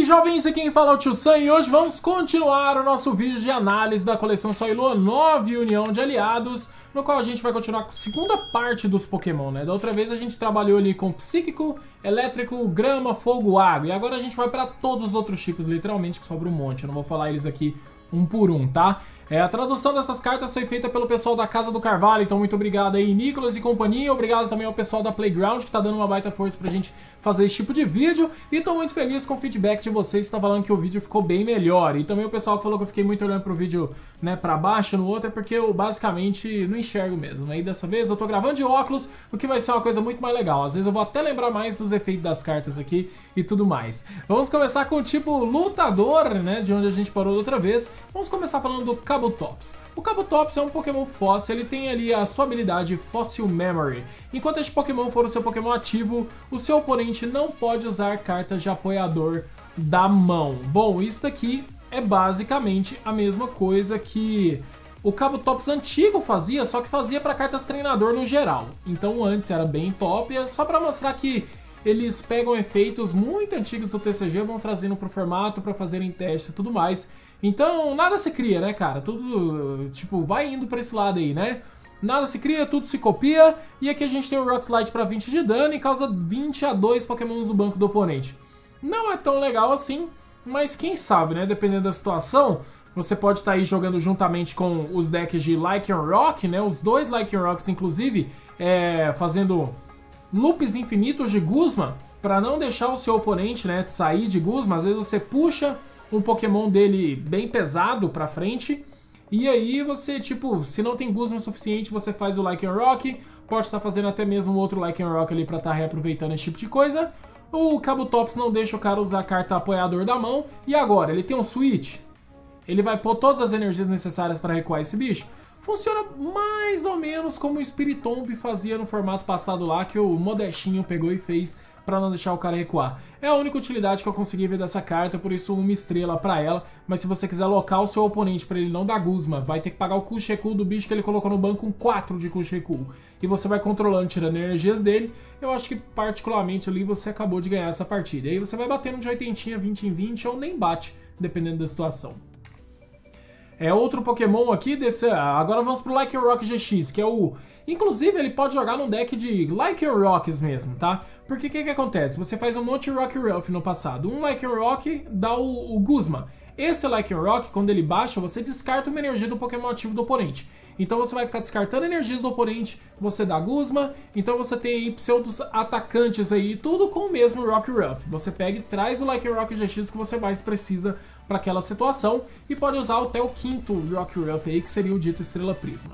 jovens, aqui quem fala é o Tio Sam e hoje vamos continuar o nosso vídeo de análise da coleção Sol e Lua 9 União de Aliados, no qual a gente vai continuar com a segunda parte dos Pokémon, né? Da outra vez a gente trabalhou ali com Psíquico, Elétrico, Grama, Fogo, Água, e agora a gente vai para todos os outros tipos, literalmente, que sobra um monte. Eu não vou falar eles aqui um por um, tá? A tradução dessas cartas foi feita pelo pessoal da Casa do Carvalho, então muito obrigado aí, Nicolas e companhia. Obrigado também ao pessoal da Playground, que tá dando uma baita força pra gente fazer esse tipo de vídeo. E tô muito feliz com o feedback de vocês, que tá falando que o vídeo ficou bem melhor. E também o pessoal que falou que eu fiquei muito olhando pro vídeo, né, pra baixo, no outro, é porque eu basicamente não enxergo mesmo. Aí dessa vez eu tô gravando de óculos, o que vai ser uma coisa muito mais legal. Às vezes eu vou até lembrar mais dos efeitos das cartas aqui e tudo mais. Vamos começar com o tipo lutador, né, de onde a gente parou da outra vez. Vamos começar falando do Kabutops. O Kabutops é um Pokémon fóssil, ele tem ali a sua habilidade Fossil Memory. Enquanto este Pokémon for o seu Pokémon ativo, o seu oponente não pode usar cartas de apoiador da mão. Bom, isso daqui é basicamente a mesma coisa que o Kabutops antigo fazia, só que fazia para cartas treinador no geral. Então antes era bem top, é só para mostrar que eles pegam efeitos muito antigos do TCG, vão trazendo pro formato para fazerem testes e tudo mais. Então nada se cria, né, cara? Tudo, tipo, vai indo pra esse lado aí, né? Nada se cria, tudo se copia. E aqui a gente tem o Rock Slide pra 20 de dano e causa 20 a 2 Pokémons no banco do oponente. Não é tão legal assim, mas quem sabe, né? Dependendo da situação, você pode estar aí jogando juntamente com os decks de Lycanroc, né? Os dois Lycanrocs, inclusive, fazendo loops infinitos de Guzma, para não deixar o seu oponente, né, sair de Guzma. Às vezes você puxa um Pokémon dele bem pesado pra frente, e aí você, tipo, se não tem Guzma o suficiente, você faz o Lycanroc, pode estar fazendo até mesmo outro Lycanroc ali pra estar reaproveitando esse tipo de coisa. O Kabutops não deixa o cara usar a carta apoiador da mão, e agora, ele tem um Switch, ele vai pôr todas as energias necessárias para recuar esse bicho. Funciona mais ou menos como o Spiritomb fazia no formato passado lá, que o Modestinho pegou e fez pra não deixar o cara recuar. É a única utilidade que eu consegui ver dessa carta, por isso 1 estrela pra ela. Mas se você quiser alocar o seu oponente pra ele não dar Guzma, vai ter que pagar o custo recuo do bicho que ele colocou no banco com 4 de custo recuo. E você vai controlando, tirando energias dele. Eu acho que particularmente ali você acabou de ganhar essa partida. E aí você vai batendo de 80, 20 em 20 ou nem bate, dependendo da situação. Outro Pokémon aqui desse... Agora vamos pro Lycanroc GX, que é o... Inclusive, ele pode jogar num deck de Lycanrocs mesmo, tá? Porque o que acontece? Você faz um monte de Rockruff no passado. Um Lycanroc dá o Guzma. Esse Lycanroc, quando ele baixa, você descarta uma energia do Pokémon ativo do oponente. Então você vai ficar descartando energias do oponente, você dá Guzma, então você tem aí pseudos atacantes aí, tudo com o mesmo Rockruff. Você pega e traz o Lycanroc GX que você mais precisa para aquela situação e pode usar até o 5º Rockruff aí, que seria o dito Estrela Prisma.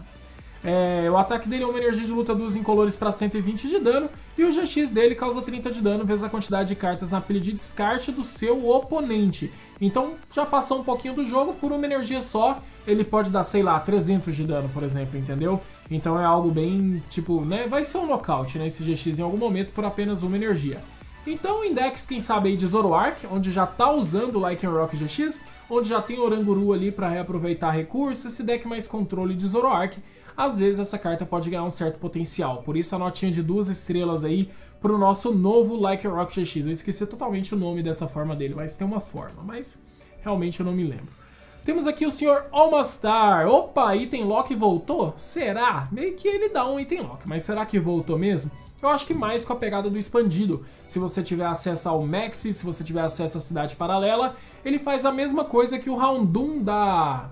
O ataque dele é uma energia de luta 2 incolores para 120 de dano, e o GX dele causa 30 de dano vezes a quantidade de cartas na pilha de descarte do seu oponente. Então já passou um pouquinho do jogo, por uma energia só, ele pode dar, sei lá, 300 de dano, por exemplo, entendeu? Então é algo bem, tipo, né, vai ser um nocaute, né, esse GX em algum momento por apenas uma energia. Então em decks, quem sabe aí de Zoroark, onde já tá usando o Lycanroc GX, onde já tem Oranguru ali para reaproveitar recursos, esse deck mais controle de Zoroark, às vezes essa carta pode ganhar um certo potencial. Por isso a notinha de 2 estrelas aí pro nosso novo Lycanroc GX. Eu esqueci totalmente o nome dessa forma dele, mas tem uma forma, mas realmente eu não me lembro. Temos aqui o Sr. Almastar. Opa, Item Lock voltou? Será? Meio que ele dá um Item Lock, mas será que voltou mesmo? Eu acho que mais com a pegada do expandido. Se você tiver acesso ao Maxi, se você tiver acesso à Cidade Paralela, ele faz a mesma coisa que o Houndoom da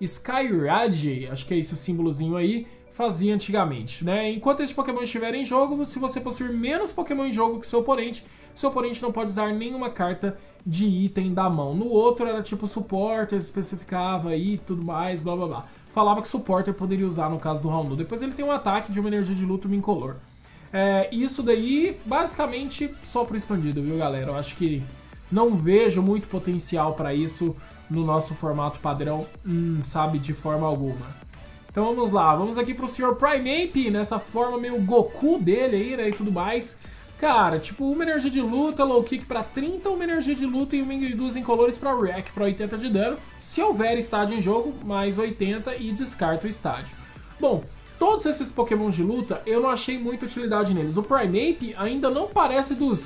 Skyrad, acho que é esse símbolozinho aí, fazia antigamente, né? Enquanto esse Pokémon estiver em jogo, se você possuir menos Pokémon em jogo que seu oponente não pode usar nenhuma carta de item da mão. No outro era tipo Supporter, especificava aí tudo mais, blá blá blá. Falava que Supporter poderia usar no caso do Houndoom. Depois ele tem um ataque de uma energia de luta incolor. Isso daí, basicamente, só pro expandido, viu, galera? Eu acho que não vejo muito potencial pra isso no nosso formato padrão, sabe, de forma alguma. Então vamos lá, vamos aqui pro Sr. Primeape, nessa forma meio Goku dele aí, né, e tudo mais. Cara, tipo, uma energia de luta, low kick pra 30, uma energia de luta e 2 incolores pra Wreck, pra 80 de dano. Se houver estádio em jogo, mais 80 e descarta o estádio. Bom, todos esses Pokémon de luta, eu não achei muita utilidade neles. O Primeape ainda não parece dos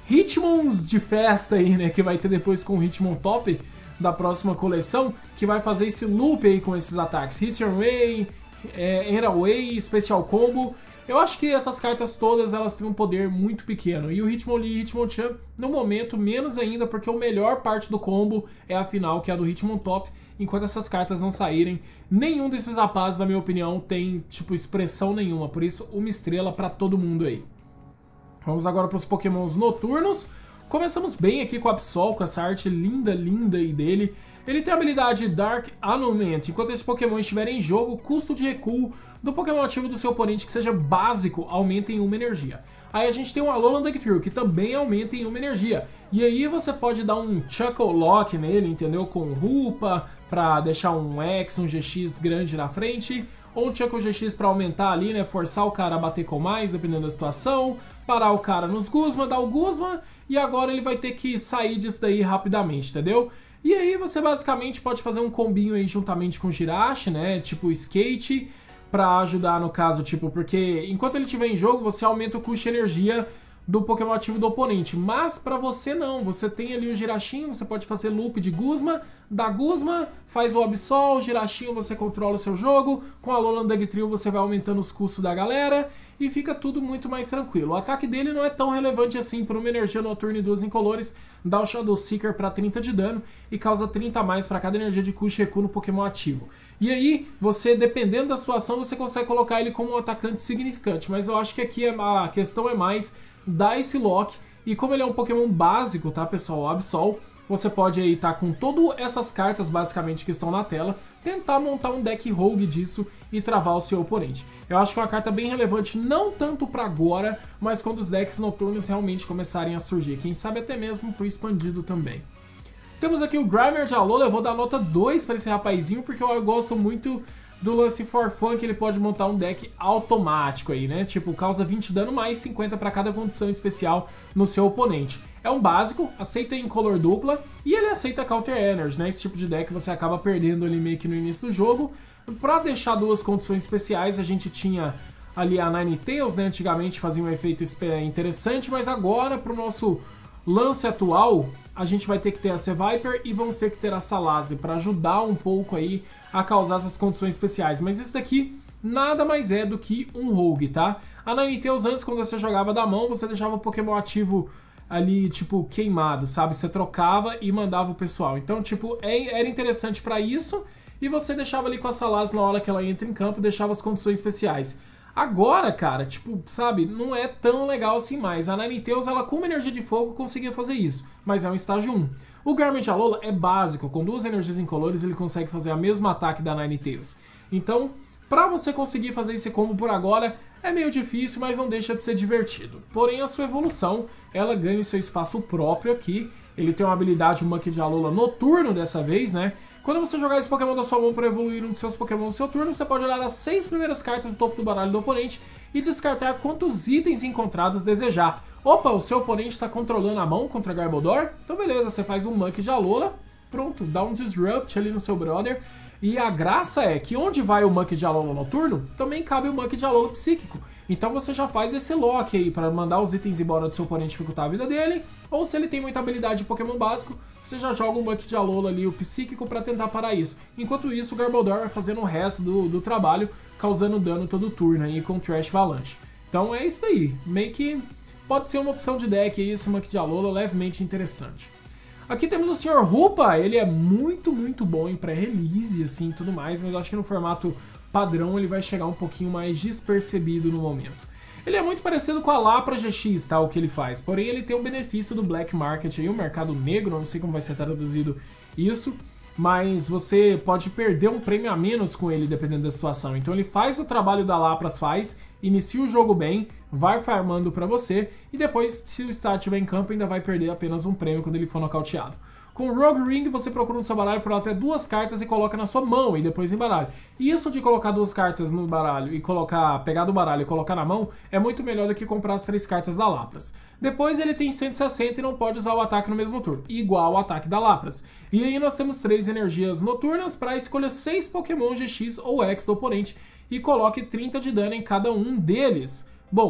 Hitmons de festa aí, né, que vai ter depois com o Hitmon Top da próxima coleção, que vai fazer esse loop aí com esses ataques. Hit Your Way, End Away, Special Combo. Eu acho que essas cartas todas, elas têm um poder muito pequeno. E o Hitmonlee e Hitmonchan, no momento, menos ainda, porque a melhor parte do combo é a final, que é a do Hitmon Top. Enquanto essas cartas não saírem, nenhum desses rapazes, na minha opinião, tem, tipo, expressão nenhuma. Por isso, uma estrela pra todo mundo aí. Vamos agora para os pokémons noturnos. Começamos bem aqui com o Absol, com essa arte linda, linda aí dele. Ele tem a habilidade Dark Annulment. Enquanto esse Pokémon estiver em jogo, o custo de recuo do Pokémon ativo do seu oponente que seja básico aumenta em 1 energia. Aí a gente tem um Alolan Dugtrio, que também aumenta em 1 energia. E aí você pode dar um Chuckle Lock nele, entendeu? Com Rupa, pra deixar um X, um GX grande na frente. Ou um Chuckle GX pra aumentar ali, né? Forçar o cara a bater com mais, dependendo da situação. Parar o cara nos Guzma, dar o Guzma. E agora ele vai ter que sair disso daí rapidamente, entendeu? E aí você basicamente pode fazer um combinho aí juntamente com o Jirachi, né? Tipo Skate, pra ajudar no caso, tipo, porque enquanto ele estiver em jogo, você aumenta o custo de energia do Pokémon ativo do oponente. Mas pra você não, você tem ali o Jirachinho, você pode fazer loop de Guzma, dá Guzma, faz o Absol, o Jirachinho você controla o seu jogo, com a Alolan Dugtrio você vai aumentando os custos da galera e fica tudo muito mais tranquilo. O ataque dele não é tão relevante assim, por uma energia noturna e 2 incolores, dá o Shadow Seeker para 30 de dano e causa 30 a mais para cada energia de custo e recuo no Pokémon ativo. E aí, você, dependendo da situação, você consegue colocar ele como um atacante significante, mas eu acho que aqui a questão é mais dar esse lock, e como ele é um Pokémon básico, tá pessoal, o Absol, você pode aí estar com todas essas cartas basicamente que estão na tela, tentar montar um deck rogue disso e travar o seu oponente. Eu acho que é uma carta bem relevante, não tanto para agora, mas quando os decks noturnos realmente começarem a surgir, quem sabe até mesmo pro expandido também. Temos aqui o Grimer de Alola, eu vou dar nota 2 para esse rapazinho, porque eu gosto muito do lance for fun, que ele pode montar um deck automático aí, né? Tipo, causa 20 dano mais 50 para cada condição especial no seu oponente. É um básico, aceita incolor dupla e ele aceita Counter Energy, né? Esse tipo de deck você acaba perdendo ali meio que no início do jogo. Para deixar 2 condições especiais, a gente tinha ali a Ninetales, né? Antigamente fazia um efeito interessante, mas agora pro nosso lance atual, a gente vai ter que ter a Seviper e vamos ter que ter a Salazzle para ajudar um pouco aí a causar essas condições especiais. Mas isso daqui nada mais é do que um Rogue, tá? A Ninetales antes, quando você jogava da mão, você deixava o Pokémon ativo ali, tipo, queimado, sabe? Você trocava e mandava o pessoal. Então, tipo, era interessante para isso e você deixava ali com a Salazzle na hora que ela entra em campo, deixava as condições especiais. Agora, cara, tipo, sabe, não é tão legal assim mais. A Ninetales, ela com uma energia de fogo conseguia fazer isso, mas é um estágio 1. O Grimer de Alola é básico, com 2 energias incolores ele consegue fazer o mesmo ataque da Ninetales. Então, pra você conseguir fazer esse combo por agora, é meio difícil, mas não deixa de ser divertido. Porém, a sua evolução, ela ganha o seu espaço próprio aqui. Ele tem uma habilidade, o Muck de Alola noturno dessa vez, né? Quando você jogar esse Pokémon da sua mão para evoluir um dos seus Pokémon no seu turno, você pode olhar as 6 primeiras cartas do topo do baralho do oponente e descartar quantos itens encontrados desejar. Opa, o seu oponente está controlando a mão contra Garbodor? Então beleza, você faz um Muck de Alola, pronto, dá um Disrupt ali no seu brother. E a graça é que onde vai o Muck de Alola noturno, também cabe o Muck de Alola psíquico. Então você já faz esse lock aí para mandar os itens embora do seu oponente dificultar a vida dele. Ou se ele tem muita habilidade de Pokémon básico, você já joga o Muck de Alola ali, o psíquico, para tentar parar isso. Enquanto isso, o Garbodor vai fazendo o resto do trabalho, causando dano todo turno aí com o Trash Avalanche. Então é isso aí, meio que pode ser uma opção de deck aí, esse Muck de Alola, levemente interessante. Aqui temos o Sr. Rupa, ele é muito bom em pré-release, assim, tudo mais, mas eu acho que no formato padrão ele vai chegar um pouquinho mais despercebido no momento. Ele é muito parecido com a Lapra GX, tá, o que ele faz, porém ele tem o benefício do Black Market aí, o mercado negro, não sei como vai ser traduzido isso, mas você pode perder um prêmio a menos com ele dependendo da situação. Então ele faz o trabalho da Lapras faz, inicia o jogo bem, vai farmando pra você e depois, se o Star estiver em campo, ainda vai perder apenas um prêmio quando ele for nocauteado. Com o Rogue Ring, você procura no seu baralho por até 2 cartas e coloca na sua mão e depois embaralha. Isso de colocar 2 cartas no baralho e pegar do baralho e colocar na mão é muito melhor do que comprar as 3 cartas da Lapras. Depois ele tem 160 e não pode usar o ataque no mesmo turno, igual ao ataque da Lapras. E aí nós temos 3 energias noturnas para escolher 6 Pokémon GX ou X do oponente e coloque 30 de dano em cada um deles. Bom,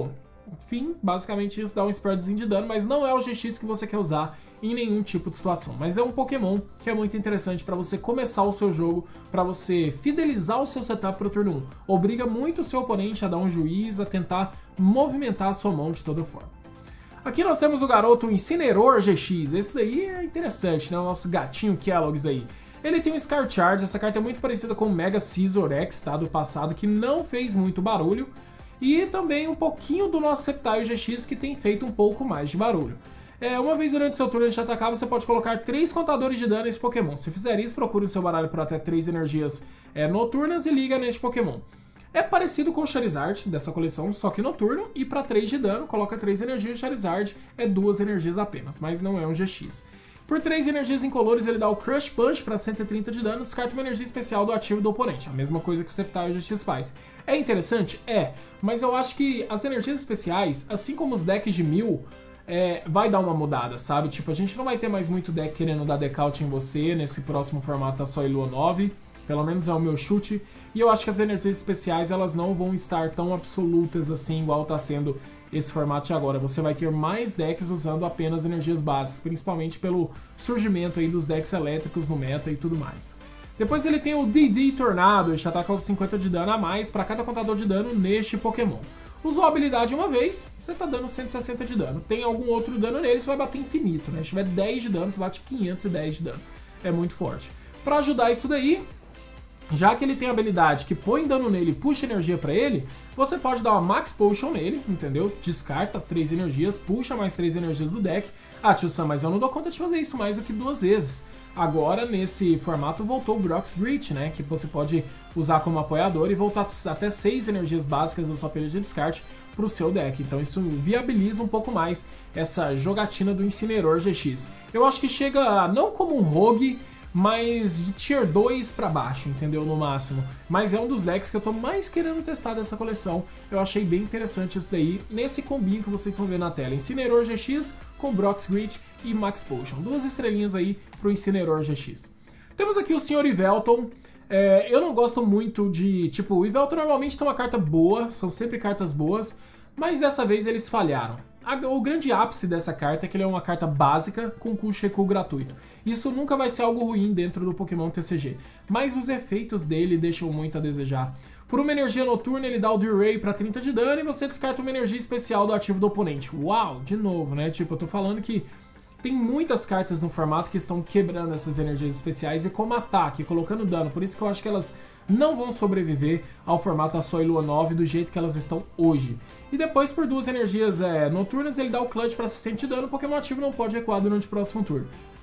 Enfim, basicamente isso dá um spreadzinho de dano, mas não é o GX que você quer usar em nenhum tipo de situação. Mas é um Pokémon que é muito interessante para você começar o seu jogo, para você fidelizar o seu setup para o turno 1. Obriga muito o seu oponente a dar um juiz, a tentar movimentar a sua mão de toda forma. Aqui nós temos o garoto Incineroar GX. Esse daí é interessante, né? O nosso gatinho Kellogg's aí. Ele tem um Scar Charge, essa carta é muito parecida com o Mega Scizor X, tá? Do passado, que não fez muito barulho. E também um pouquinho do nosso Sceptile GX, que tem feito um pouco mais de barulho. Uma vez durante seu turno de atacar, você pode colocar 3 contadores de dano nesse Pokémon. Se fizer isso, procure o seu baralho por até 3 energias noturnas e liga neste Pokémon. É parecido com o Charizard dessa coleção, só que noturno, e para 3 de dano, coloca 3 energias, o Charizard é 2 energias apenas, mas não é um GX. Por 3 energias incolores, ele dá o Crush Punch para 130 de dano, descarta uma energia especial do ativo do oponente. A mesma coisa que o Sceptile GX faz. É interessante? É, mas eu acho que as energias especiais, assim como os decks de 1000, vai dar uma mudada, sabe? Tipo, a gente não vai ter mais muito deck querendo dar decaute em você nesse próximo formato da Sol e Lua 9. Pelo menos é o meu chute. E eu acho que as energias especiais, elas não vão estar tão absolutas assim, igual tá sendo esse formato de agora. Você vai ter mais decks usando apenas energias básicas, principalmente pelo surgimento aí dos decks elétricos no meta e tudo mais. Depois ele tem o DD Tornado, este ataca aos 50 de dano a mais para cada contador de dano neste Pokémon. Usou a habilidade uma vez, você tá dando 160 de dano. Tem algum outro dano nele, você vai bater infinito, né? Se tiver 10 de dano, você bate 510 de dano. É muito forte. Para ajudar isso daí, já que ele tem a habilidade que põe dano nele e puxa energia pra ele, você pode dar uma Max Potion nele, entendeu? Descarta as 3 energias, puxa mais 3 energias do deck. Ah, tio Sam, mas eu não dou conta de fazer isso mais do que 2 vezes. Agora, nesse formato, voltou o Brock's Grit, né? Que você pode usar como apoiador e voltar até 6 energias básicas da sua pilha de descarte pro seu deck. Então isso viabiliza um pouco mais essa jogatina do Incineroar GX. Eu acho que chega não como um rogue, mas de tier 2 pra baixo, entendeu? No máximo. Mas é um dos decks que eu tô mais querendo testar dessa coleção. Eu achei bem interessante isso daí, nesse combinho que vocês estão vendo na tela. Incineroar GX com Brock's Grit e Max Potion. 2 estrelinhas aí pro Incineroar GX. Temos aqui o Sr. Yveltal. Eu não gosto muito de... Tipo, o Yveltal normalmente tem uma carta boa, são sempre cartas boas, mas dessa vez eles falharam. O grande ápice dessa carta é que ele é uma carta básica com custo recuo gratuito. Isso nunca vai ser algo ruim dentro do Pokémon TCG, mas os efeitos dele deixam muito a desejar. Por uma energia noturna, ele dá o Delay para 30 de dano e você descarta uma energia especial do ativo do oponente. Uau, de novo, né? Tipo, eu tô falando que tem muitas cartas no formato que estão quebrando essas energias especiais e como ataque, colocando dano. Por isso que eu acho que elas não vão sobreviver ao formato da Sol e Lua 9 do jeito que elas estão hoje. E depois, por 2 energias noturnas, ele dá o Clutch para 60 de dano. O Pokémon ativo não pode recuar durante o próximo turno.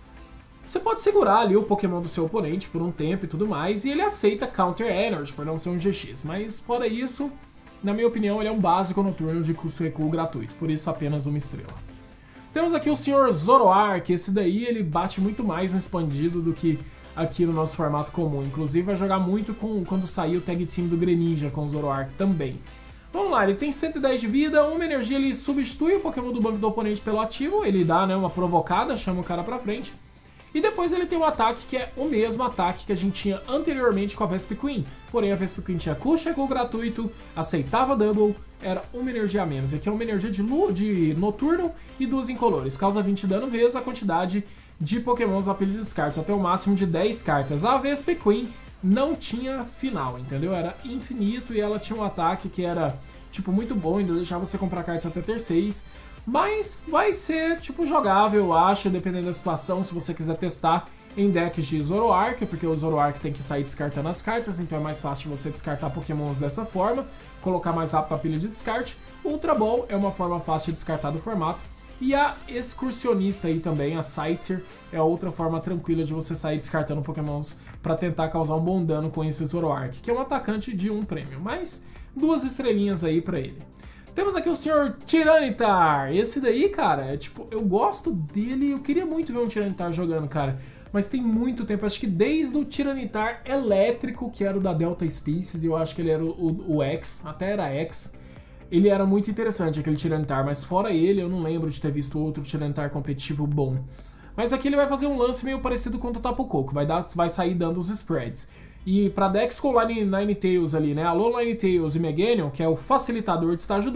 Você pode segurar ali o Pokémon do seu oponente por um tempo e tudo mais, e ele aceita Counter Energy por não ser um GX. Mas fora isso, na minha opinião, ele é um básico noturno de custo recuo gratuito. Por isso, apenas 1 estrela. Temos aqui o Sr. Zoroark, esse daí ele bate muito mais no expandido do que aqui no nosso formato comum. Inclusive vai jogar muito quando sair o Tag Team do Greninja com o Zoroark também. Vamos lá, ele tem 110 de vida, uma energia ele substitui o Pokémon do banco do oponente pelo ativo, ele dá, né, uma provocada, chama o cara pra frente. E depois ele tem um ataque que é o mesmo ataque que a gente tinha anteriormente com a Vespiquen. Porém, a Vespiquen tinha custo recuo gratuito, aceitava double, era uma energia a menos. Aqui é uma energia de noturno e 2 incolores. Causa 20 de dano vezes a quantidade de pokémons na pilha de descartes, até o máximo de 10 cartas. A Vespiquen não tinha final, entendeu? Era infinito e ela tinha um ataque que era, tipo, muito bom, ainda deixava você comprar cartas até ter 6. Mas vai ser, tipo, jogável, eu acho, dependendo da situação, se você quiser testar em decks de Zoroark, porque o Zoroark tem que sair descartando as cartas, então é mais fácil você descartar pokémons dessa forma, colocar mais rápido para a pilha de descarte. Ultra Ball é uma forma fácil de descartar do formato. E a Excursionista aí também, a Sightseer, é outra forma tranquila de você sair descartando pokémons para tentar causar um bom dano com esse Zoroark, que é um atacante de 1 prêmio, mas 2 estrelinhas aí para ele. Temos aqui o Sr. Tyranitar. Esse daí, cara, tipo, eu gosto dele. Eu queria muito ver um Tyranitar jogando, cara. Mas tem muito tempo. Acho que desde o Tyranitar elétrico, que era o da Delta Species, e eu acho que ele era o X, até era X. Ele era muito interessante, aquele Tyranitar. Mas fora ele, eu não lembro de ter visto outro Tyranitar competitivo bom. Mas aqui ele vai fazer um lance meio parecido com o do Tapu Koko. Vai sair dando os spreads. E para decks com Ninetales ali, né? Alô Ninetales e Meganium, que é o facilitador de estágio 2,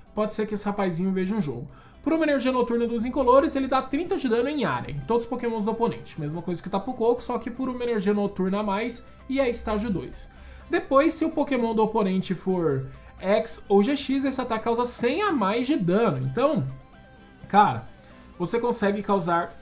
pode ser que esse rapazinho veja um jogo. Por uma energia noturna dos incolores, ele dá 30 de dano em área, em todos os pokémons do oponente. Mesma coisa que o Tapu Koko, só que por uma energia noturna a mais, e é estágio 2. Depois, se o pokémon do oponente for X ou GX, esse ataque causa 100 a mais de dano. Então, cara, você consegue causar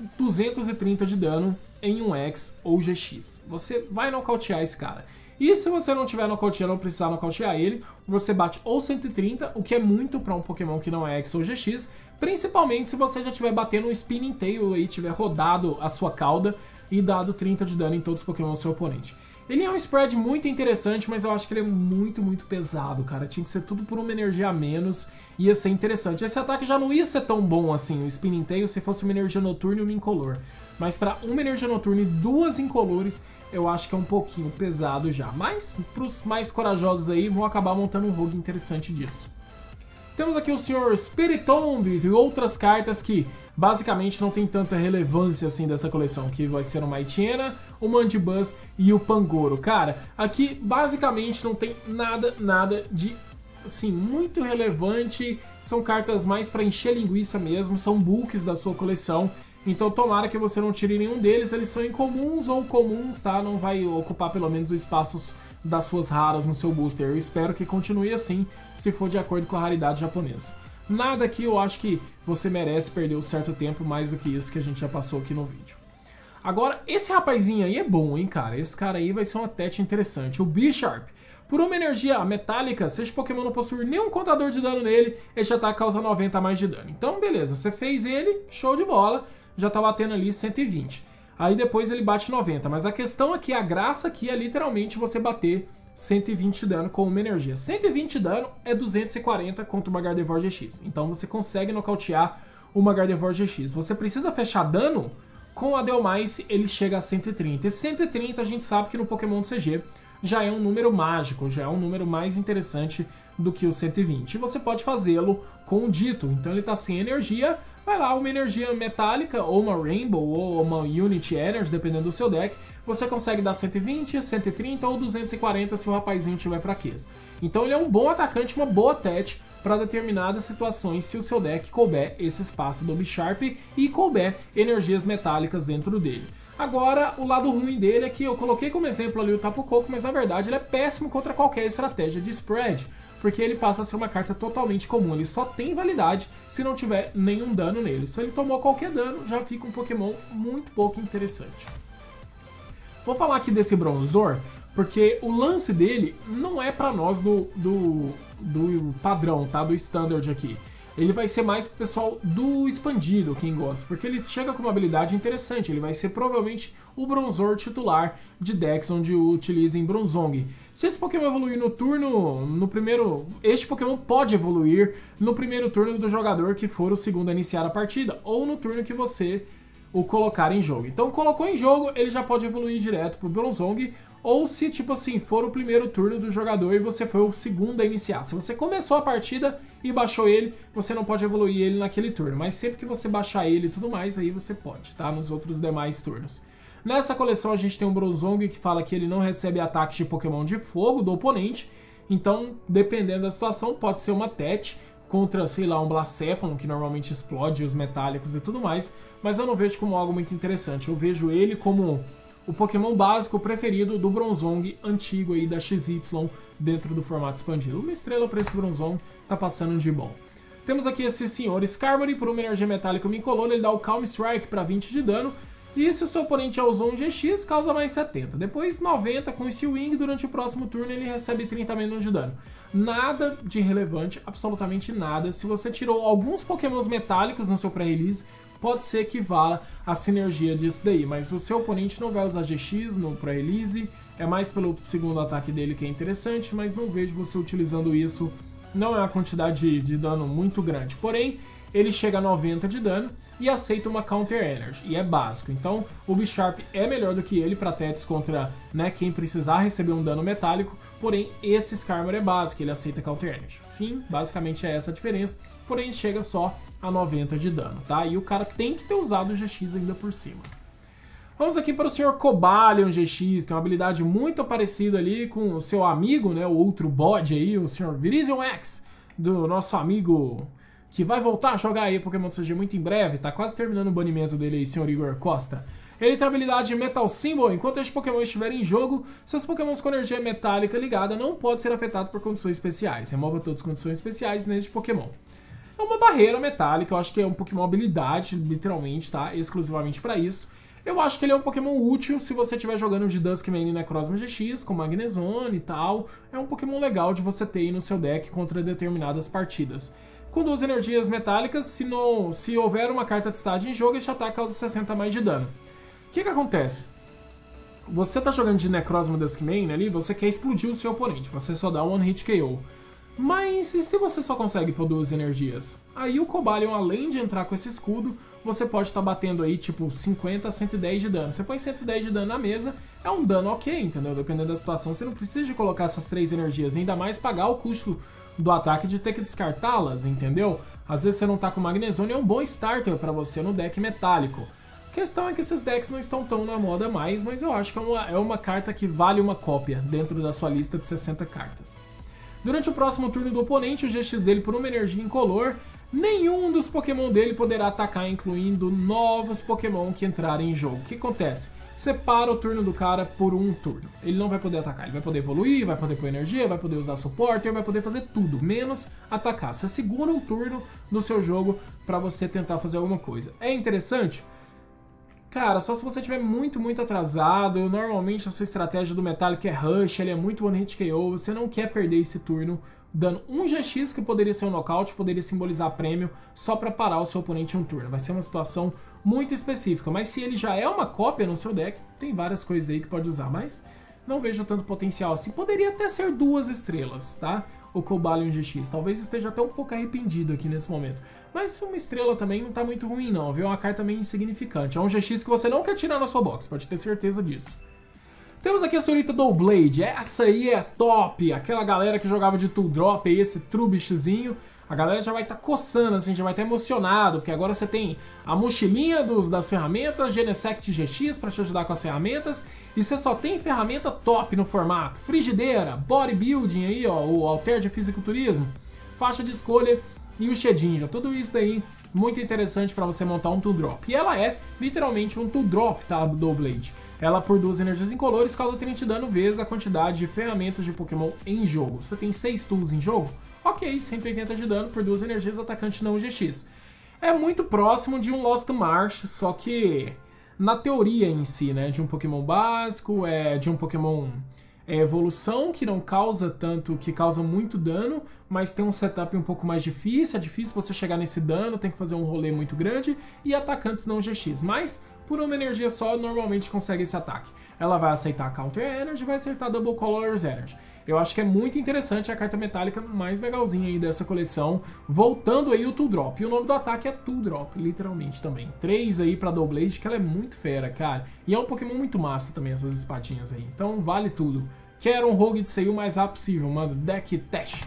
230 de dano em um X ou GX. Você vai nocautear esse cara. E se você não tiver nocauteando ou precisar nocautear ele, você bate ou 130, o que é muito para um Pokémon que não é X ou GX, principalmente se você já estiver batendo um Spinning Tail e tiver rodado a sua cauda e dado 30 de dano em todos os Pokémon do seu oponente. Ele é um spread muito interessante, mas eu acho que ele é muito pesado, cara. Tinha que ser tudo por uma energia a menos, ia ser interessante. Esse ataque já não ia ser tão bom assim, o Spinning Tail, se fosse uma energia noturna e uma incolor. Mas para uma energia noturna e 2 incolores, eu acho que é um pouquinho pesado já. Mas, para os mais corajosos aí, vão acabar montando um rogue interessante disso. Temos aqui o Sr. Spiritomb e outras cartas que basicamente não tem tanta relevância assim dessa coleção, que vai ser o Mightyena, o Mandibuzz e o Pangoro. Cara, aqui basicamente não tem nada de assim, muito relevante, são cartas mais para encher linguiça mesmo, são bulks da sua coleção. Então tomara que você não tire nenhum deles, eles são incomuns ou comuns, tá? Não vai ocupar pelo menos o espaço das suas raras no seu booster. Eu espero que continue assim, se for de acordo com a raridade japonesa. Nada aqui eu acho que você merece perder um certo tempo mais do que isso que a gente já passou aqui no vídeo. Agora, esse rapazinho aí é bom, hein, cara? Esse cara aí vai ser uma tete interessante. O Bisharp. Por uma energia metálica, se esse Pokémon não possuir nenhum contador de dano nele, este ataque causa 90 a mais de dano. Então, beleza, você fez ele, show de bola. Já tá batendo ali 120. Aí depois ele bate 90. Mas a questão aqui, a graça aqui é literalmente você bater 120 de dano com uma energia. 120 de dano é 240 contra uma Gardevoir GX. Então você consegue nocautear uma Gardevoir GX. Você precisa fechar dano, com a Dhelmise ele chega a 130. E 130 a gente sabe que no Pokémon do CG já é um número mágico, já é um número mais interessante do que o 120. E você pode fazê-lo com o Ditto. Então ele tá sem energia, vai lá, uma energia metálica, ou uma Rainbow, ou uma Unity Energy, dependendo do seu deck, você consegue dar 120, 130 ou 240 se o rapazinho tiver fraqueza. Então ele é um bom atacante, uma boa tete para determinadas situações se o seu deck couber esse espaço do Bisharp e couber energias metálicas dentro dele. Agora, o lado ruim dele é que eu coloquei como exemplo ali o Tapu Koko, mas na verdade ele é péssimo contra qualquer estratégia de spread, porque ele passa a ser uma carta totalmente comum, ele só tem validade se não tiver nenhum dano nele. Se ele tomou qualquer dano, já fica um Pokémon muito pouco interessante. Vou falar aqui desse Bronzor, porque o lance dele não é pra nós do padrão, tá? Do standard aqui. Ele vai ser mais pro pessoal do expandido, quem gosta, porque ele chega com uma habilidade interessante. Ele vai ser provavelmente o Bronzor titular de decks onde utilizem Bronzong. Se esse Pokémon evoluir no turno, este Pokémon pode evoluir no primeiro turno do jogador que for o segundo a iniciar a partida, ou no turno que você o colocar em jogo. Então colocou em jogo, ele já pode evoluir direto pro Bronzong, ou se, tipo assim, for o primeiro turno do jogador e você foi o segundo a iniciar. Se você começou a partida e baixou ele, você não pode evoluir ele naquele turno. Mas sempre que você baixar ele e tudo mais, aí você pode, tá? Nos outros demais turnos. Nessa coleção a gente tem um Bronzong que fala que ele não recebe ataques de Pokémon de fogo do oponente. Então, dependendo da situação, pode ser uma tete contra, sei lá, um Blacephalon, que normalmente explode os metálicos e tudo mais. Mas eu não vejo como algo muito interessante. Eu vejo ele como o Pokémon básico preferido do Bronzong antigo aí da XY dentro do formato expandido. Uma estrela para esse Bronzong tá passando de bom. Temos aqui esse senhor Skarmory, por uma energia metálica incolor, ele dá o Calm Strike para 20 de dano. E se o seu oponente usou um GX, causa mais 70. Depois 90 com esse Wing, durante o próximo turno ele recebe 30 menos de dano. Nada de relevante, absolutamente nada. Se você tirou alguns Pokémons metálicos no seu pré-release, pode ser que vala a sinergia disso daí, mas o seu oponente não vai usar GX no pré-release, é mais pelo segundo ataque dele que é interessante, mas não vejo você utilizando isso, não é uma quantidade de dano muito grande. Porém, ele chega a 90 de dano e aceita uma Counter Energy, e é básico. Então, o Bisharp é melhor do que ele para tetes contra, né, quem precisar receber um dano metálico, porém, esse Skarmory é básico, ele aceita Counter Energy. Fim, basicamente é essa a diferença, porém chega só a 90 de dano, tá? E o cara tem que ter usado o GX ainda por cima. Vamos aqui para o Sr. Cobalion GX, tem uma habilidade muito parecida ali com o seu amigo, né, o outro bode aí, o Sr. Virizion X. do nosso amigo que vai voltar a jogar aí Pokémon TCG muito em breve, tá quase terminando o banimento dele aí, Sr. Igor Costa. Ele tem a habilidade Metal Symbol. Enquanto este Pokémon estiver em jogo, seus Pokémons com energia metálica ligada não podem ser afetados por condições especiais. Remova todas as condições especiais neste Pokémon. É uma barreira metálica, eu acho que é um Pokémon habilidade, literalmente, tá? Exclusivamente pra isso. Eu acho que ele é um Pokémon útil se você estiver jogando de Duskmane e Necrozma GX, com Magnezone e tal. É um Pokémon legal de você ter aí no seu deck contra determinadas partidas. Com 2 energias metálicas, se houver uma carta de estágio em jogo, este ataque causa 60 mais de dano. O que acontece? Você tá jogando de Necrozma Duskmane ali, você quer explodir o seu oponente, você só dá One Hit KO. Mas e se você só consegue por 2 energias? Aí o Cobalion, além de entrar com esse escudo, você pode estar batendo aí tipo 50 a 110 de dano. Você põe 110 de dano na mesa, é um dano ok, entendeu? Dependendo da situação, você não precisa de colocar essas 3 energias, ainda mais pagar o custo do ataque de ter que descartá-las, entendeu? Às vezes você não tá com Magnezone, é um bom starter pra você no deck metálico. A questão é que esses decks não estão tão na moda mais, mas eu acho que é uma carta que vale uma cópia dentro da sua lista de 60 cartas. Durante o próximo turno do oponente, o GX dele por uma energia incolor, nenhum dos Pokémon dele poderá atacar, incluindo novos Pokémon que entrarem em jogo. O que acontece? Você para o turno do cara por um turno. Ele não vai poder atacar, ele vai poder evoluir, vai poder pôr energia, vai poder usar suporte, vai poder fazer tudo, menos atacar. Você segura um turno do seu jogo para você tentar fazer alguma coisa. É interessante? Cara, só se você estiver muito atrasado. Normalmente a sua estratégia do Metallic é Rush, ele é muito One Hit KO, você não quer perder esse turno dando um GX que poderia ser um nocaute, poderia simbolizar prêmio, só para parar o seu oponente em um turno. Vai ser uma situação muito específica, mas se ele já é uma cópia no seu deck, tem várias coisas aí que pode usar, mas não vejo tanto potencial assim. Poderia até ser 2 estrelas, tá? O Cobalion GX, talvez esteja até um pouco arrependido aqui nesse momento. Mas uma estrela também não tá muito ruim não, viu? É uma carta meio insignificante. É um GX que você não quer tirar na sua box, pode ter certeza disso. Temos aqui a senhorita Doublade, essa aí é top, aquela galera que jogava de Tool Drop aí, esse Trubishzinho, a galera já vai estar coçando, assim, já vai estar emocionado, porque agora você tem a mochilinha das ferramentas, Genesect GX para te ajudar com as ferramentas, e você só tem ferramenta top no formato, frigideira, bodybuilding aí, ó, o Alter de fisiculturismo, faixa de escolha e o Shedinja, tudo isso daí muito interessante para você montar um Tool Drop. E ela é literalmente um Tool Drop, tá, do Doublade. Ela por 2 energias incolores causa 30 de dano vezes a quantidade de ferramentas de Pokémon em jogo. Você tem 6 tools em jogo? Ok, 180 de dano por 2 energias atacante não GX. É muito próximo de um Lost Marsh, só que na teoria em si, né, de um Pokémon básico, de um Pokémon evolução, que não causa tanto, que causa muito dano, mas tem um setup um pouco mais difícil, é difícil você chegar nesse dano, tem que fazer um rolê muito grande, e atacantes não GX, mas por uma energia só, normalmente consegue esse ataque. Ela vai aceitar Counter Energy, vai acertar Double Colorless Energy. Eu acho que é muito interessante a carta metálica mais legalzinha aí dessa coleção, voltando aí o Tool Drop. E o nome do ataque é Tool Drop, literalmente também. 3 aí pra Doublade, que ela é muito fera, cara. E é um Pokémon muito massa também, essas espadinhas aí. Então vale tudo. Quero um Rogue de Seiyu o mais rápido possível, mano. Deck test.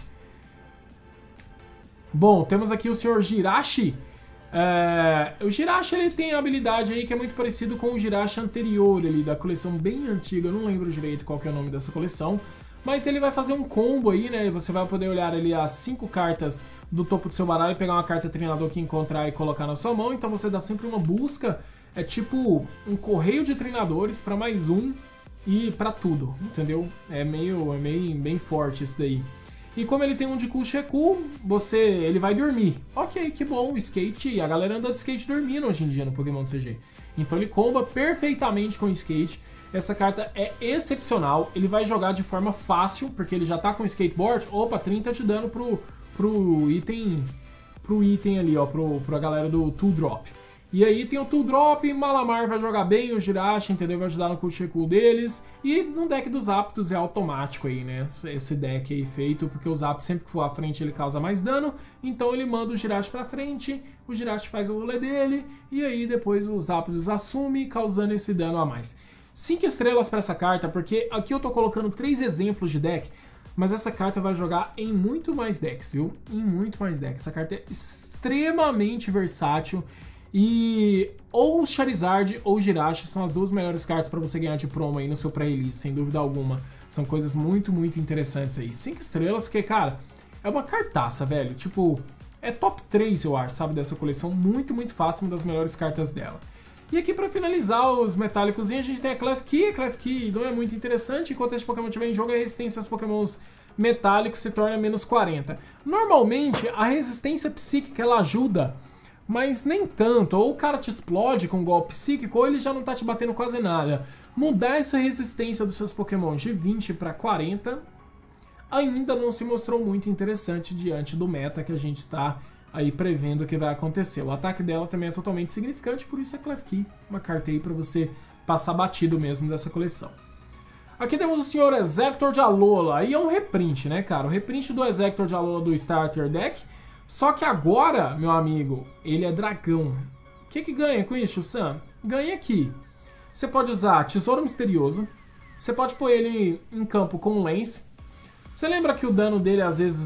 Bom, temos aqui o Sr. Jirachi. O Jirachi, ele tem a habilidade aí que é muito parecido com o Jirachi anterior ali, da coleção bem antiga. Eu não lembro direito qual que é o nome dessa coleção. Mas ele vai fazer um combo aí, né? Você vai poder olhar ali as 5 cartas do topo do seu baralho, pegar uma carta treinador que encontrar e colocar na sua mão. Então você dá sempre uma busca. É tipo um correio de treinadores para mais um e para tudo, entendeu? É meio bem forte esse daí. E como ele tem um de Kush Reku, ele vai dormir. Ok, que bom, o skate, a galera anda de skate dormindo hoje em dia no Pokémon TCG. Então ele comba perfeitamente com o skate. Essa carta é excepcional, ele vai jogar de forma fácil, porque ele já tá com o skateboard. Opa, 30 de dano pro item ali, ó, pra galera do Tool Drop. E aí tem o Tool Drop, Malamar vai jogar bem, o Jirachi, entendeu? Vai ajudar no Kush Reku deles. E no deck dos Zapdos é automático aí, né? Esse deck aí feito, porque o Zapdos sempre que for à frente ele causa mais dano. Então ele manda o Jirachi pra frente, o Jirachi faz o rolê dele, e aí depois o Zapdos assume, causando esse dano a mais. 5 estrelas pra essa carta, porque aqui eu tô colocando 3 exemplos de deck, mas essa carta vai jogar em muito mais decks, viu? Em muito mais decks. Essa carta é extremamente versátil. E ou Charizard ou Jirachi são as 2 melhores cartas para você ganhar de promo aí no seu pré-release, sem dúvida alguma. São coisas muito interessantes aí. 5 estrelas, porque, cara, é uma cartaça, velho. Tipo, é top 3, eu acho, sabe, dessa coleção. Muito, muito fácil, uma das melhores cartas dela. E aqui pra finalizar os metálicos, a gente tem a Klefki. A Klefki não é muito interessante, enquanto esse Pokémon estiver em jogo, a resistência aos Pokémons metálicos se torna menos 40. Normalmente, a resistência psíquica, ela ajuda, mas nem tanto. Ou o cara te explode com um golpe psíquico, ou ele já não tá te batendo quase nada. Mudar essa resistência dos seus Pokémon de 20 para 40 ainda não se mostrou muito interessante diante do meta que a gente está aí prevendo que vai acontecer. O ataque dela também é totalmente significante, por isso a Klefki, uma carta aí para você passar batido mesmo dessa coleção. Aqui temos o Sr. Executor de Alola, aí é um reprint, né, cara? O reprint do Executor de Alola do Starter Deck, só que agora, meu amigo, ele é dragão. O que ganha com isso, Sam? Ganha aqui. Você pode usar Tesouro Misterioso, você pode pôr ele em campo com Lance. Você lembra que o dano dele às vezes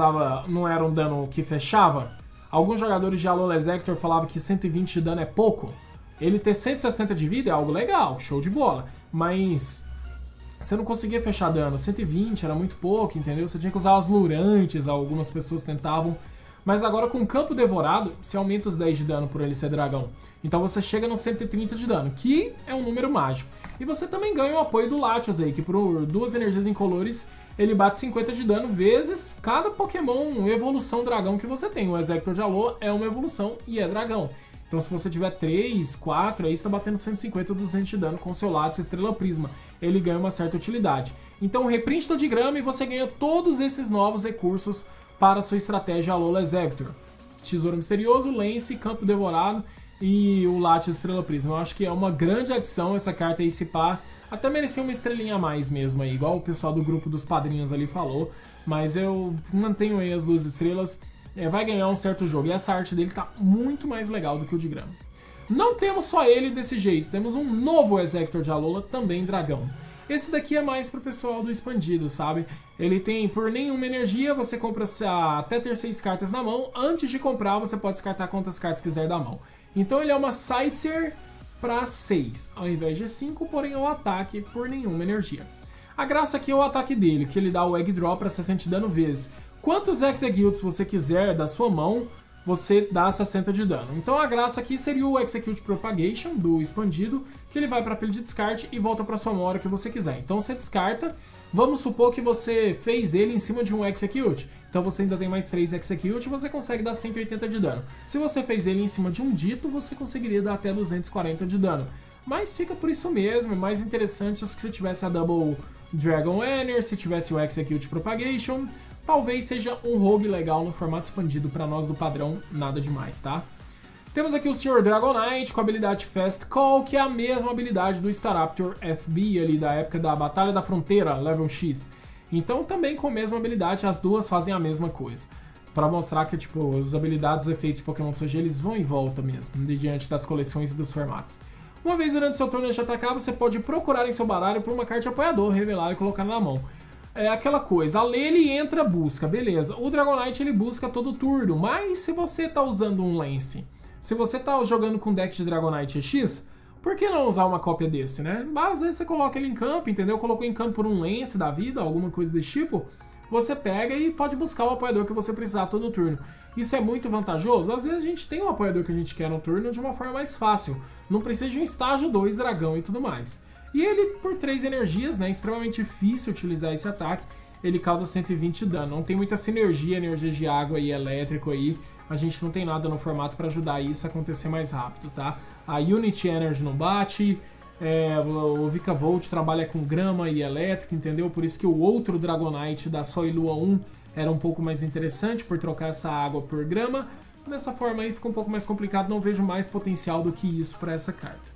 não era um dano que fechava? Alguns jogadores de Alola Executor falavam que 120 de dano é pouco. Ele ter 160 de vida é algo legal, show de bola. Mas você não conseguia fechar dano, 120 era muito pouco, entendeu? Você tinha que usar as lurantes, algumas pessoas tentavam. Mas agora com o Campo Devorado, você aumenta os 10 de dano por ele ser dragão. Então você chega no 130 de dano, que é um número mágico. E você também ganha o apoio do Latios aí, que por 2 energias incolores ele bate 50 de dano vezes cada Pokémon evolução dragão que você tem. O Executor de Alola é uma evolução e é dragão. Então se você tiver 3, 4, aí você está batendo 150, 200 de dano com o seu Latios Estrela Prisma. Ele ganha uma certa utilidade. Então reprint do Digrama e você ganha todos esses novos recursos para a sua estratégia Alola Executor. Tesouro Misterioso, Lance, Campo Devorado e o Latios Estrela Prisma. Eu acho que é uma grande adição essa carta aí, se pá. Até merecia uma estrelinha a mais mesmo aí, igual o pessoal do grupo dos padrinhos ali falou. Mas eu mantenho aí as 2 estrelas. Vai ganhar um certo jogo. E essa arte dele tá muito mais legal do que o de grama. Não temos só ele desse jeito. Temos um novo Executor de Alola, também dragão. Esse daqui é mais pro pessoal do expandido, sabe? Ele tem por nenhuma energia, você compra até ter 6 cartas na mão. Antes de comprar, você pode descartar quantas cartas quiser da mão. Então ele é uma Sightseer para 6, ao invés de 5, porém é o ataque por nenhuma energia. A graça aqui é o ataque dele, que ele dá o Egg Drop para 60 de dano vezes. Quantos Executes você quiser da sua mão, você dá 60 de dano. Então a graça aqui seria o Execute Propagation do expandido, que ele vai para a pilha de descarte e volta para sua mão a hora que você quiser. Então você descarta, vamos supor que você fez ele em cima de um Execute. Então você ainda tem mais 3 Execute e você consegue dar 180 de dano. Se você fez ele em cima de um dito, você conseguiria dar até 240 de dano. Mas fica por isso mesmo, é mais interessante se você tivesse a Double Dragon Energy, se tivesse o Execute Propagation. Talvez seja um rogue legal no formato expandido para nós do padrão, nada demais, tá? Temos aqui o Sr. Dragonite com a habilidade Fast Call, que é a mesma habilidade do Staraptor FB ali da época da Batalha da Fronteira, level X. Então também com a mesma habilidade, as duas fazem a mesma coisa. Para mostrar que tipo, as habilidades e efeitos de Pokémon TCG eles vão em volta mesmo, diante das coleções e dos formatos. Uma vez durante seu turno de atacar, você pode procurar em seu baralho por uma carta de apoiador, revelar e colocar na mão. É aquela coisa, a Lele ele entra, busca, beleza. O Dragonite ele busca todo turno, mas se você tá usando um Lance, se você tá jogando com deck de Dragonite X, por que não usar uma cópia desse, né? Mas às vezes você coloca ele em campo, entendeu? Colocou em campo por um Lance da vida, alguma coisa desse tipo, você pega e pode buscar o apoiador que você precisar todo turno. Isso é muito vantajoso. Às vezes a gente tem um apoiador que a gente quer no turno de uma forma mais fácil. Não precisa de um estágio 2 dragão e tudo mais. E ele, por 3 energias, né, extremamente difícil utilizar esse ataque, ele causa 120 de dano. Não tem muita sinergia, energia de água e elétrico aí. A gente não tem nada no formato para ajudar isso a acontecer mais rápido, tá? A Unity Energy não bate, o Vikavolt trabalha com grama e elétrico, entendeu? Por isso que o outro Dragonite da Sol e Lua 1 era um pouco mais interessante, por trocar essa água por grama. Dessa forma aí fica um pouco mais complicado, não vejo mais potencial do que isso para essa carta.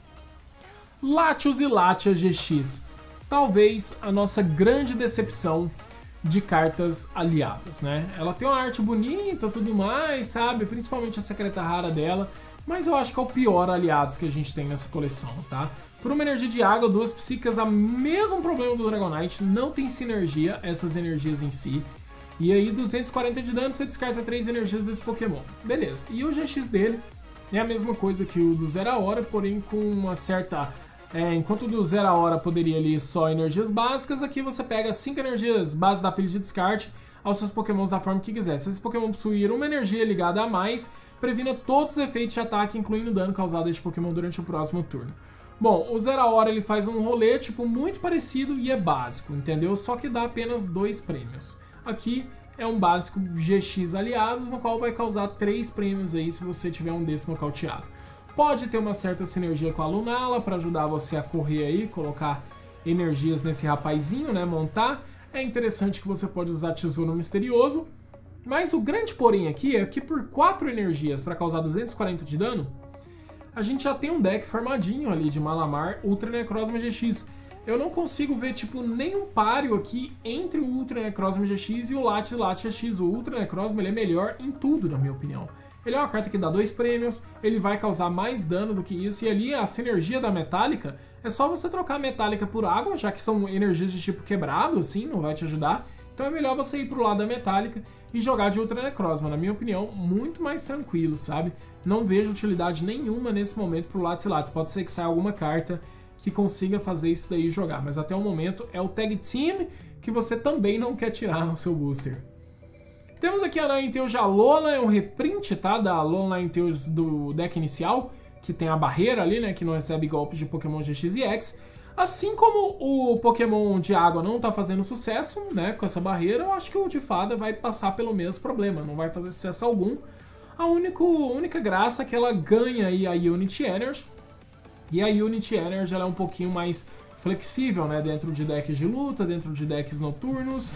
Latios e Latias GX. Talvez a nossa grande decepção de cartas aliadas, né? Ela tem uma arte bonita, tudo mais, sabe? Principalmente a secreta rara dela, mas eu acho que é o pior aliados que a gente tem nessa coleção, tá? Por uma energia de água, 2 psíquicas, o mesmo problema do Dragonite, não tem sinergia essas energias em si. E aí 240 de dano, você descarta 3 energias desse Pokémon. Beleza. E o GX dele é a mesma coisa que o do Zero a Hora, porém com uma certa... enquanto o do Zero a Hora poderia ali só energias básicas, aqui você pega 5 energias base da pilha de descarte, aos seus pokémons da forma que quiser. Se esse pokémon possuir uma energia ligada a mais, previna todos os efeitos de ataque, incluindo o dano causado a este pokémon durante o próximo turno. Bom, o Zera Hora ele faz um rolê tipo muito parecido e é básico, entendeu? Só que dá apenas 2 prêmios. Aqui é um básico GX aliados, no qual vai causar 3 prêmios aí se você tiver um desse nocauteado. Pode ter uma certa sinergia com a Lunala para ajudar você a correr aí, colocar energias nesse rapazinho, né, montar. É interessante que você pode usar Tesouro Misterioso, mas o grande porém aqui é que por 4 energias para causar 240 de dano, a gente já tem um deck formadinho ali de Malamar Ultra Necrozma GX. Eu não consigo ver, tipo, nenhum páreo aqui entre o Ultra Necrozma GX e o Latias GX. O Ultra Necrozma ele é melhor em tudo, na minha opinião. Ele é uma carta que dá 2 prêmios, ele vai causar mais dano do que isso, e ali a sinergia da Metálica, é só você trocar a Metálica por água, já que são energias de tipo quebrado, assim, não vai te ajudar. Então é melhor você ir pro lado da Metálica e jogar de Ultra Necrozma, na minha opinião, muito mais tranquilo, sabe? Não vejo utilidade nenhuma nesse momento pro Latias. Pode ser que saia alguma carta que consiga fazer isso daí e jogar, mas até o momento é o Tag Team que você também não quer tirar no seu booster. Temos aqui a Ninetales de Alola, é um reprint, tá? Da Alola Ninetales do deck inicial, que tem a barreira ali, né? Que não recebe golpes de Pokémon GX e X. Assim como o Pokémon de água não tá fazendo sucesso, né? Com essa barreira, eu acho que o de fada vai passar pelo mesmo problema, não vai fazer sucesso algum. A única graça é que ela ganha aí a Unity Energy. E a Unity Energy ela é um pouquinho mais flexível, né? Dentro de decks de luta, dentro de decks noturnos.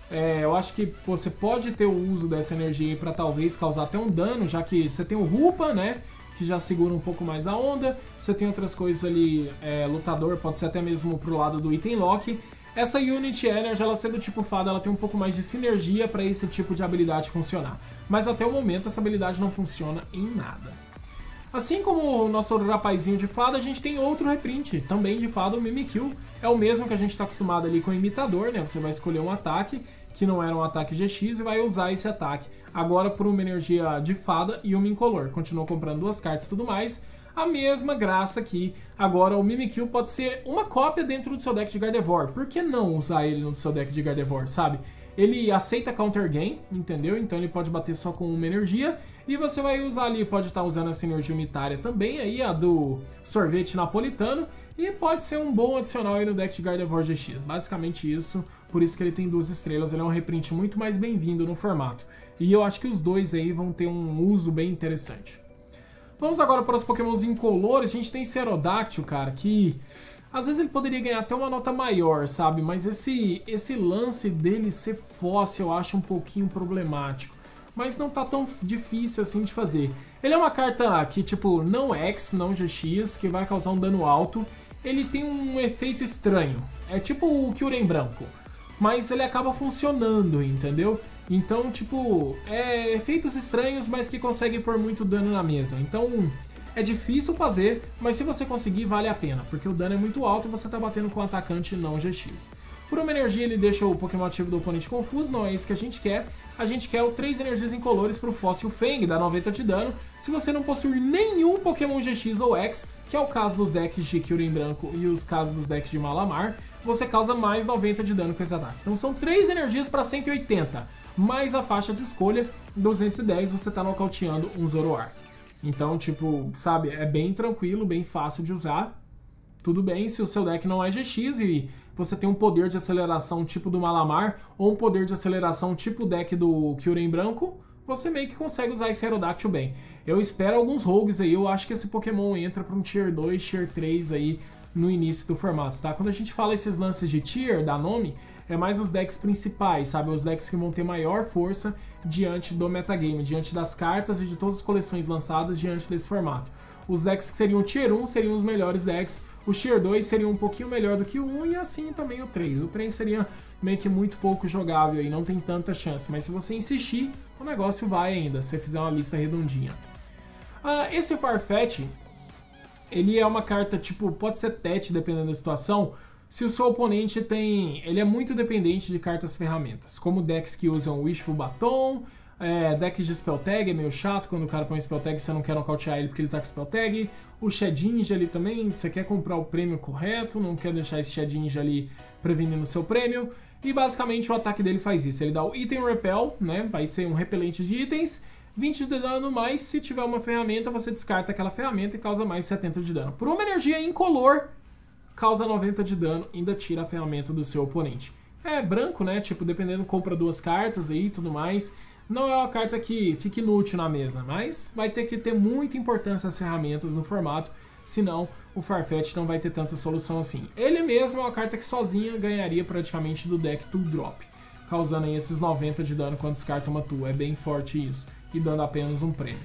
Eu acho que você pode ter o uso dessa energia para talvez causar até um dano, já que você tem o Rupa, né? Que já segura um pouco mais a onda. Você tem outras coisas ali, lutador, pode ser até mesmo pro lado do item lock. Essa Unity Energy, ela sendo tipo fada, ela tem um pouco mais de sinergia para esse tipo de habilidade funcionar. Mas até o momento essa habilidade não funciona em nada. Assim como o nosso rapazinho de fada, a gente tem outro reprint, também de fada, o Mimikyu. É o mesmo que a gente está acostumado ali com o imitador, né? Você vai escolher um ataque, que não era um ataque GX, e vai usar esse ataque. Agora por uma energia de fada e uma incolor. Continua comprando 2 cartas e tudo mais. A mesma graça aqui. Agora o Mimikyu pode ser uma cópia dentro do seu deck de Gardevoir. Por que não usar ele no seu deck de Gardevoir, sabe? Ele aceita Counter Game, entendeu? Então ele pode bater só com uma energia. E você vai usar ali, pode estar usando essa energia unitária também, aí a do sorvete napolitano. E pode ser um bom adicional aí no deck de Gardevoir GX. Basicamente isso, por isso que ele tem 2 estrelas. Ele é um reprint muito mais bem-vindo no formato. E eu acho que os dois aí vão ter um uso bem interessante. Vamos agora para os pokémons incolores. A gente tem Cerodactyl, cara, que às vezes ele poderia ganhar até uma nota maior, sabe? Mas esse lance dele ser fóssil eu acho um pouquinho problemático. Mas não tá tão difícil assim de fazer. Ele é uma carta que, tipo, não X, não GX, que vai causar um dano alto. Ele tem um efeito estranho. É tipo o Kyurem branco. Mas ele acaba funcionando, entendeu? Então, tipo, efeitos estranhos, mas que conseguem pôr muito dano na mesa. Então, é difícil fazer, mas se você conseguir, vale a pena. Porque o dano é muito alto e você tá batendo com um atacante não GX. Por uma energia, ele deixa o Pokémon ativo do oponente confuso, não é isso que a gente quer. A gente quer o 3 energias incolores pro Fóssil Fang, dá 90 de dano. Se você não possuir nenhum Pokémon GX ou X, que é o caso dos decks de Kyurem branco e os casos dos decks de Malamar, você causa mais 90 de dano com esse ataque. Então são 3 energias para 180, mais a faixa de escolha, 210, você tá nocauteando um Zoroark. Então, tipo, sabe, é bem tranquilo, bem fácil de usar. Tudo bem se o seu deck não é GX e você tem um poder de aceleração tipo do Malamar ou um poder de aceleração tipo o deck do Kyurem branco, você meio que consegue usar esse Aerodactyl bem. Eu espero alguns rogues aí, eu acho que esse Pokémon entra para um Tier 2, Tier 3 aí no início do formato, tá? Quando a gente fala esses lances de Tier, dá nome, é mais os decks principais, sabe? Os decks que vão ter maior força diante do metagame, diante das cartas e de todas as coleções lançadas diante desse formato. Os decks que seriam Tier 1 seriam os melhores decks, o Tier 2 seria um pouquinho melhor do que o 1 e assim também o 3. O 3 seria meio que muito pouco jogável e não tem tanta chance, mas se você insistir, o negócio vai ainda, se você fizer uma lista redondinha. Esse Farfetch, ele é uma carta tipo, pode ser tete dependendo da situação, se o seu oponente tem... Ele é muito dependente de cartas ferramentas, como decks que usam Wishful Baton, decks de Spell Tag, é meio chato quando o cara põe Spell Tag e você não quer nocautear ele porque ele tá com Spell Tag. O Shedinja ali também, você quer comprar o prêmio correto, não quer deixar esse Shedinja ali prevenindo o seu prêmio. E basicamente o ataque dele faz isso. Ele dá o Item Repel, né? Vai ser um repelente de itens. 20 de dano mais, se tiver uma ferramenta, você descarta aquela ferramenta e causa mais 70 de dano. Por uma energia incolor, causa 90 de dano, ainda tira a ferramenta do seu oponente. É branco, né? Tipo, dependendo, compra 2 cartas aí e tudo mais. Não é uma carta que fique inútil na mesa, mas vai ter que ter muita importância as ferramentas no formato, senão o Farfetch não vai ter tanta solução assim. Ele mesmo é uma carta que sozinha ganharia praticamente do deck Tool Drop, causando aí esses 90 de dano quando descarta uma Tool. É bem forte isso, e dando apenas um prêmio.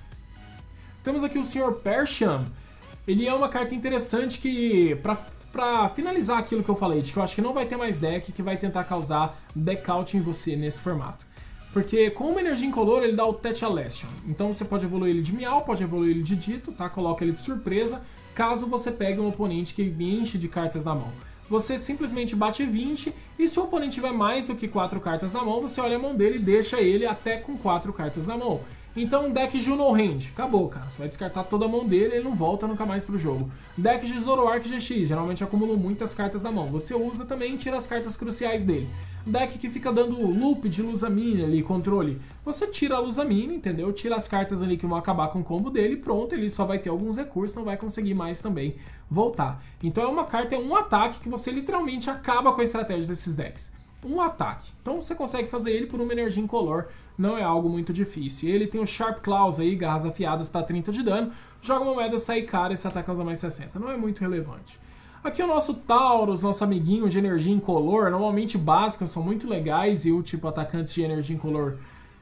Temos aqui o Sr. Persham. Ele é uma carta interessante que, pra finalizar aquilo que eu falei, de que eu acho que não vai ter mais deck que vai tentar causar deckout em você nesse formato. Porque com uma energia incolor ele dá o Tetchalestion. Então você pode evoluir ele de Miau, pode evoluir ele de Dito, tá? Coloca ele de surpresa, caso você pegue um oponente que enche de cartas na mão. Você simplesmente bate 20 e se o oponente tiver mais do que 4 cartas na mão, você olha a mão dele e deixa ele até com 4 cartas na mão. Então, deck Juno Hand, acabou, cara. Você vai descartar toda a mão dele e ele não volta nunca mais pro jogo. Deck de Zoroark GX, geralmente acumulam muitas cartas na mão. Você usa também e tira as cartas cruciais dele. Deck que fica dando loop de Luzamine ali, controle. Você tira a Luzamine, entendeu? Tira as cartas ali que vão acabar com o combo dele e pronto, ele só vai ter alguns recursos, não vai conseguir mais também voltar. Então é uma carta, é um ataque que você literalmente acaba com a estratégia desses decks. Um ataque. Então você consegue fazer ele por uma energia incolor, não é algo muito difícil. Ele tem o Sharp Claws aí, garras afiadas para 30 de dano, joga uma moeda, sai cara, esse ataque causa mais 60. Não é muito relevante. Aqui o nosso Taurus, nosso amiguinho de energia incolor, normalmente básicos, são muito legais e o tipo atacantes de energia incolor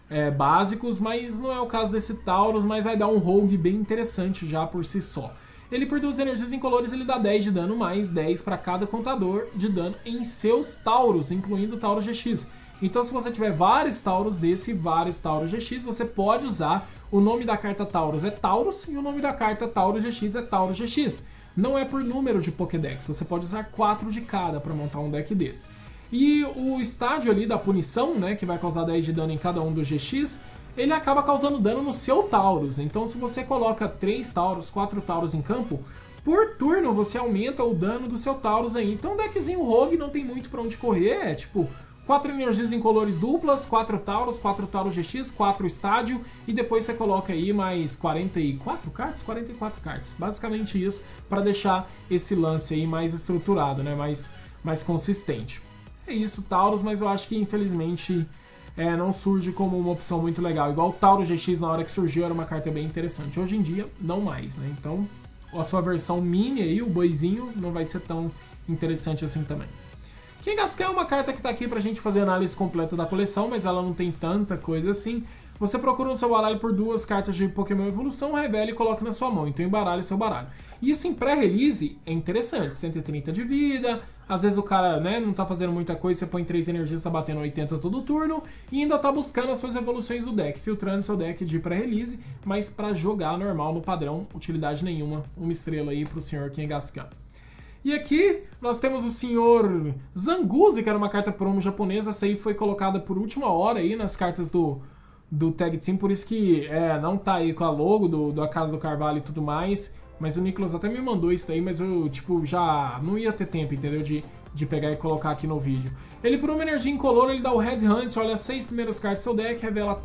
básicos, mas não é o caso desse Taurus, mas vai dar um rogue bem interessante já por si só. Ele por 2 energias incolores, ele dá 10 de dano, mais 10 para cada contador de dano em seus Taurus, incluindo o Taurus GX. Então se você tiver vários Taurus desse, vários Taurus GX, você pode usar, o nome da carta Taurus é Taurus e o nome da carta Taurus GX é Taurus GX. Não é por número de Pokédex, você pode usar 4 de cada para montar um deck desse. E o estágio ali da punição, né, que vai causar 10 de dano em cada um dos GX, ele acaba causando dano no seu Taurus. Então se você coloca 3 Taurus, 4 Taurus em campo, por turno você aumenta o dano do seu Taurus aí. Então o deckzinho Rogue não tem muito pra onde correr, é tipo 4 energias incolores duplas, 4 Taurus GX, 4 estádio, e depois você coloca aí mais 44 cartas? 44 cartas. Basicamente isso, para deixar esse lance aí mais estruturado, né? mais consistente. É isso, Taurus, mas eu acho que infelizmente não surge como uma opção muito legal. Igual o Taurus GX na hora que surgiu era uma carta bem interessante. Hoje em dia, não mais, né? Então, a sua versão mini aí, o boizinho, não vai ser tão interessante assim também. Kangaskhan é uma carta que tá aqui pra gente fazer a análise completa da coleção, mas ela não tem tanta coisa assim. Você procura no seu baralho por 2 cartas de Pokémon Evolução, revela e coloca na sua mão. Então embaralha o seu baralho. Isso em pré-release é interessante. 130 de vida, às vezes o cara, né, não tá fazendo muita coisa, você põe 3 energias, tá batendo 80 todo turno, e ainda tá buscando as suas evoluções do deck, filtrando seu deck de pré-release, mas pra jogar normal no padrão, utilidade nenhuma. Uma estrela aí pro Sr. Kangaskhan. E aqui nós temos o Sr. Zanguzi, que era uma carta promo japonesa. Essa aí foi colocada por última hora aí nas cartas do Tag Team, por isso que não tá aí com a logo da Casa do Carvalho e tudo mais. Mas o Nicolas até me mandou isso daí, mas eu tipo já não ia ter tempo, entendeu? De pegar e colocar aqui no vídeo. Ele por uma energia incolor, ele dá o Headhunt, olha as 6 primeiras cartas do seu deck, revela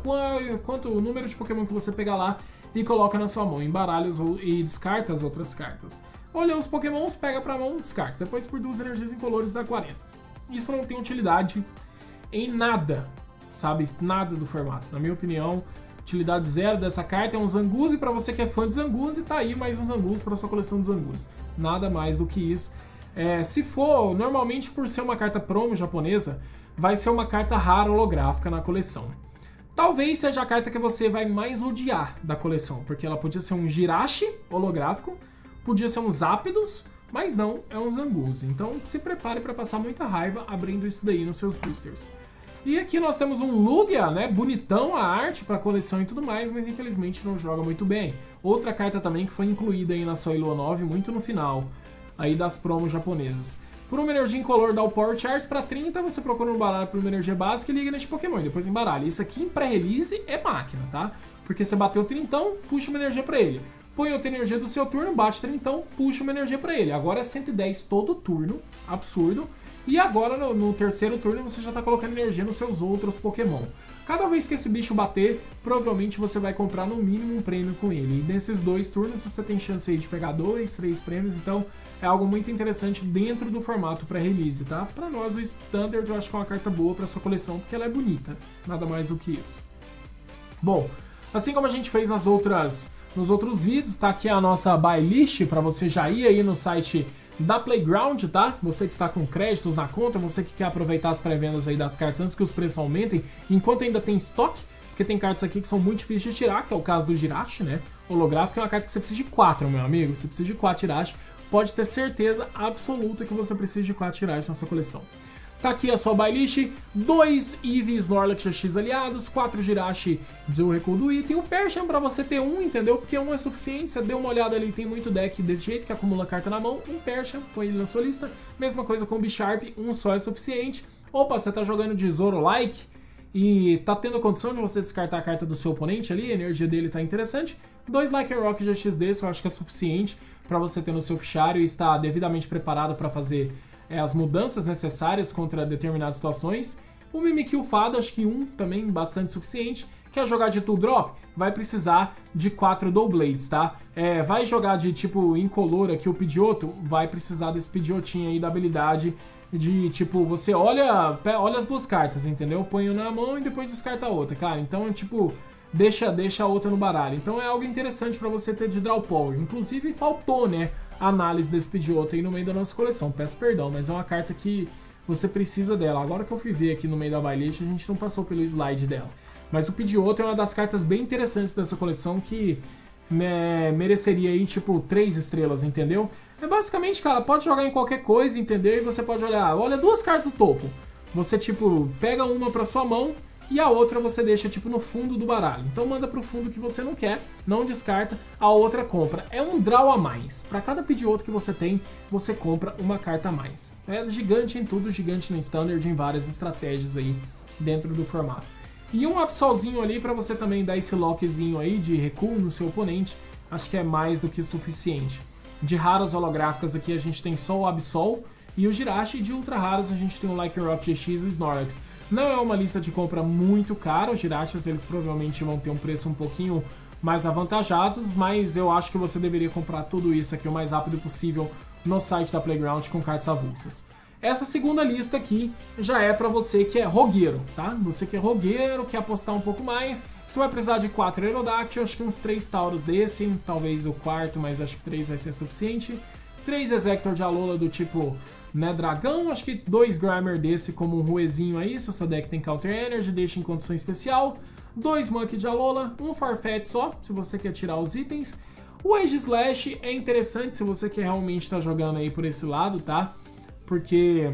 o número de Pokémon que você pegar lá e coloca na sua mão, embaralha e descarta as outras cartas. Olha os Pokémons, pega pra mão, descarta. Depois por 2 energias incolores dá 40. Isso não tem utilidade em nada, sabe? Nada do formato. Na minha opinião, utilidade zero dessa carta é um Zanguzi. Pra você que é fã de Zanguzi, tá aí mais um Zanguzi pra sua coleção de Zanguzi. Nada mais do que isso. Se for, normalmente por ser uma carta promo japonesa, vai ser uma carta rara holográfica na coleção. Talvez seja a carta que você vai mais odiar da coleção, porque ela podia ser um Jirachi holográfico, podia ser um Zapdos, mas não, é um Zanguzi. Então se prepare para passar muita raiva abrindo isso daí nos seus boosters. E aqui nós temos um Lugia, né? Bonitão a arte para coleção e tudo mais, mas infelizmente não joga muito bem. Outra carta também que foi incluída aí na Soilua 9, muito no final aí das promos japonesas. Por uma energia incolor dá o Power Charge para 30, você procura no baralho por uma energia básica e liga neste Pokémon, e depois embaralha. Isso aqui em pré-release é máquina, tá? Porque você bateu 30, puxa uma energia para ele. Põe outra energia do seu turno, bate 30, puxa uma energia pra ele. Agora é 110 todo turno, absurdo. E agora, no terceiro turno, você já tá colocando energia nos seus outros Pokémon. Cada vez que esse bicho bater, provavelmente você vai comprar no mínimo um prêmio com ele. E nesses 2 turnos você tem chance aí de pegar 2, 3 prêmios, então é algo muito interessante dentro do formato pré-release, tá? Pra nós, o Standard eu acho que é uma carta boa pra sua coleção, porque ela é bonita, nada mais do que isso. Bom, assim como a gente fez nos outros vídeos, tá aqui a nossa buy list pra você já ir aí no site da Playground, tá? Você que tá com créditos na conta, você que quer aproveitar as pré-vendas aí das cartas antes que os preços aumentem, enquanto ainda tem estoque, porque tem cartas aqui que são muito difíceis de tirar, que é o caso do Jirachi, né? Holográfico é uma carta que você precisa de 4, meu amigo. Você precisa de 4 Jirachi, pode ter certeza absoluta que você precisa de 4 Jirachi na sua coleção. Tá aqui a sua buy list, 2 Eevee Snorlax GX aliados, 4 Jirachi do recuo do item, o Persian pra você ter um, entendeu? Porque um é suficiente, você deu uma olhada ali, tem muito deck desse jeito que acumula carta na mão, um Persian, põe ele na sua lista, mesma coisa com o Bisharp, um só é suficiente. Opa, você tá jogando de Zoro-like e tá tendo condição de você descartar a carta do seu oponente ali, a energia dele tá interessante, 2 Lycanroc GX desse eu acho que é suficiente pra você ter no seu fichário e estar devidamente preparado pra fazer as mudanças necessárias contra determinadas situações. O Mimikyu Fada, acho que um também bastante suficiente. Quer jogar de 2-drop? Vai precisar de 4 Doublades, tá? Vai jogar de tipo incolor aqui o Pidgeotto? Vai precisar desse Pidgeotinho aí da habilidade de tipo, você olha as 2 cartas, entendeu? Põe na mão e depois descarta a outra, cara. Então, tipo, deixa a outra no baralho. Então é algo interessante pra você ter de Draw Power. Inclusive faltou, né, a análise desse Pidgeotto aí no meio da nossa coleção. Peço perdão, mas é uma carta que você precisa dela. Agora que eu fui ver aqui no meio da buy list, a gente não passou pelo slide dela. Mas o Pidgeotto é uma das cartas bem interessantes dessa coleção que mereceria aí, tipo, 3 estrelas, entendeu? Basicamente, cara, pode jogar em qualquer coisa, entendeu? E você pode olha 2 cartas no topo. Você, tipo, pega uma pra sua mão e a outra você deixa, tipo, no fundo do baralho. Então manda pro fundo que você não quer, não descarta, a outra compra. É um draw a mais. Pra cada Pidgeotto que você tem, você compra uma carta a mais. É gigante em tudo, gigante no Standard, em várias estratégias aí dentro do formato. E um Absolzinho ali pra você também dar esse lockzinho aí de recuo no seu oponente. Acho que é mais do que suficiente. De raras holográficas aqui a gente tem só o Absol e o Jirachi. E de ultra raras a gente tem o Lycanroc GX e o Snorlax. Não é uma lista de compra muito cara, os Jirachis eles provavelmente vão ter um preço um pouquinho mais avantajados, mas eu acho que você deveria comprar tudo isso aqui o mais rápido possível no site da Playground com cartas avulsas. Essa segunda lista aqui já é para você que é rogueiro, tá? Você que é rogueiro, quer apostar um pouco mais, você vai precisar de 4 Aerodactyl, acho que uns 3 Tauros desse, talvez o quarto, mas acho que 3 vai ser suficiente. 3 Exector de Alola do tipo, né, dragão, acho que 2 Grimer desse como um ruezinho aí, se o seu deck tem Counter Energy, deixa em condição especial. 2 Monkey de Alola, um Farfetch só, se você quer tirar os itens. O Aegislash é interessante se você quer realmente estar jogando aí por esse lado, tá? Porque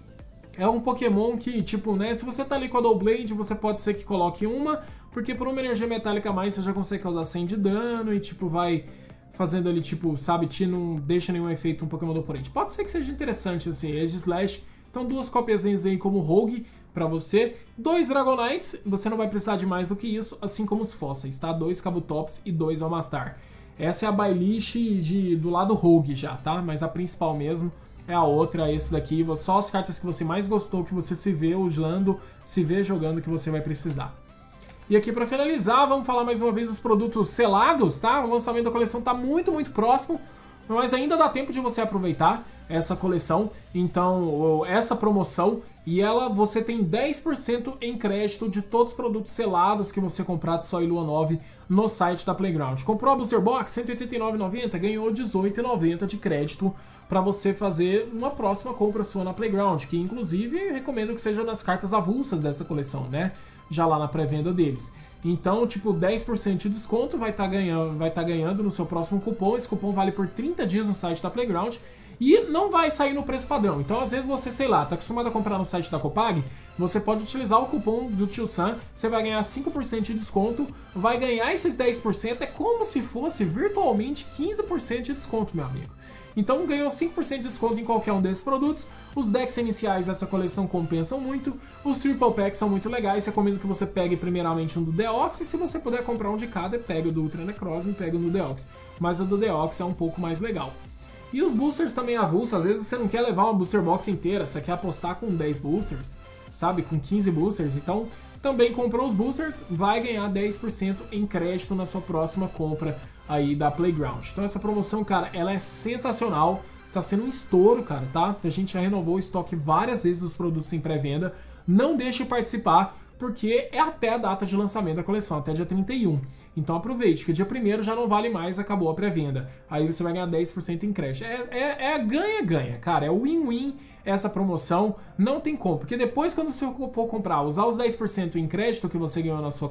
é um Pokémon que, tipo, né, se você tá ali com a Doublade, você pode ser que coloque uma, porque por uma energia metálica a mais você já consegue causar 100 de dano e, tipo, vai fazendo ali, tipo, sabe, não deixa nenhum efeito no Pokémon do oponente. Pode ser que seja interessante, assim, Aegislash. Então 2 copiazinhas aí como Rogue pra você. 2 Dragonites, você não vai precisar de mais do que isso, assim como os fósseis, tá? 2 Kabutops e 2 Almastar. Essa é a buy list do lado Rogue já, tá? Mas a principal mesmo é a outra, esse daqui. Só as cartas que você mais gostou, que você se vê usando, se vê jogando, que você vai precisar. E aqui para finalizar, vamos falar mais uma vez dos produtos selados, tá? O lançamento da coleção tá muito, muito próximo, mas ainda dá tempo de você aproveitar essa coleção, então, essa promoção, e você tem 10% em crédito de todos os produtos selados que você comprar de Sol e Lua 9 no site da Playground. Comprou a Booster Box, R$ 189,90, ganhou R$ 18,90 de crédito para você fazer uma próxima compra sua na Playground, que inclusive recomendo que seja nas cartas avulsas dessa coleção, né? Já lá na pré-venda deles. Então, tipo, 10% de desconto vai estar ganhando no seu próximo cupom. Esse cupom vale por 30 dias no site da Playground e não vai sair no preço padrão. Então, às vezes você, sei lá, tá acostumado a comprar no site da Copag, você pode utilizar o cupom do Tio Sam, você vai ganhar 5% de desconto, vai ganhar esses 10%, é como se fosse virtualmente 15% de desconto, meu amigo. Então ganhou 5% de desconto em qualquer um desses produtos. Os decks iniciais dessa coleção compensam muito. Os Triple Packs são muito legais. Recomendo que você pegue primeiramente um do Deoxys. E se você puder comprar um de cada, pega o do Ultra Necrozma e pega o do Deoxys. Mas o do Deoxys é um pouco mais legal. E os boosters também avulsos, às vezes você não quer levar uma booster box inteira, você quer apostar com 10 boosters, sabe? Com 15 boosters. Então, também comprou os boosters, vai ganhar 10% em crédito na sua próxima compra aí da Playground. Então essa promoção, cara, ela é sensacional. Tá sendo um estouro, cara, tá? A gente já renovou o estoque várias vezes dos produtos em pré-venda. Não deixe de participar, porque é até a data de lançamento da coleção, até dia 31. Então aproveite, que dia 1º já não vale mais, acabou a pré-venda. Aí você vai ganhar 10% em crédito. É ganha-ganha, cara. É win-win essa promoção. Não tem como, porque depois quando você for comprar, usar os 10% em crédito que você ganhou na sua